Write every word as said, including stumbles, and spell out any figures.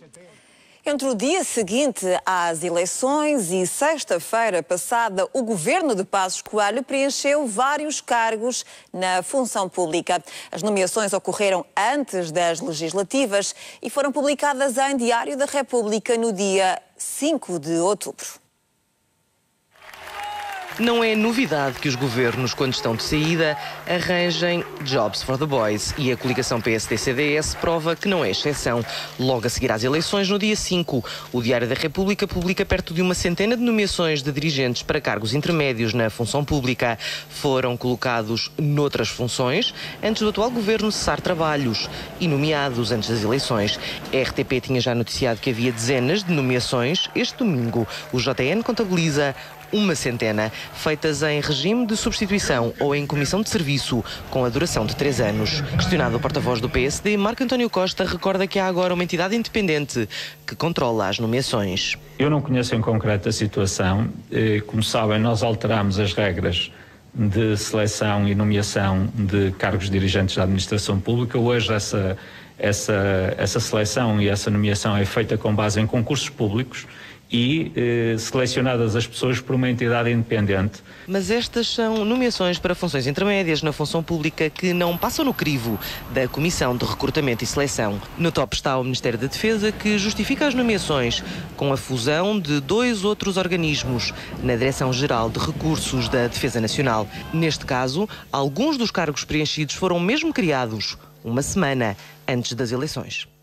Entre o dia seguinte às eleições e sexta-feira passada, o governo de Passos Coelho preencheu vários cargos na função pública. As nomeações ocorreram antes das legislativas e foram publicadas em Diário da República no dia cinco de outubro. Não é novidade que os governos, quando estão de saída, arranjem Jobs for the Boys, e a coligação P S D C D S prova que não é exceção. Logo a seguir às eleições, no dia cinco, o Diário da República publica perto de uma centena de nomeações de dirigentes para cargos intermédios na função pública. Foram colocados noutras funções antes do atual governo cessar trabalhos e nomeados antes das eleições. A R T P tinha já noticiado que havia dezenas de nomeações. Este domingo, o J N contabiliza uma centena, feitas em regime de substituição ou em comissão de serviço, com a duração de três anos. Questionado o porta-voz do P S D, Marco António Costa recorda que há agora uma entidade independente que controla as nomeações. Eu não conheço em concreto a situação. Como sabem, nós alteramos as regras de seleção e nomeação de cargos dirigentes da administração pública. Hoje essa, essa, essa seleção e essa nomeação é feita com base em concursos públicos e eh, selecionadas as pessoas por uma entidade independente. Mas estas são nomeações para funções intermédias na função pública que não passam no crivo da Comissão de Recrutamento e Seleção. No top está o Ministério da Defesa, que justifica as nomeações com a fusão de dois outros organismos na Direção-Geral de Recursos da Defesa Nacional. Neste caso, alguns dos cargos preenchidos foram mesmo criados uma semana antes das eleições.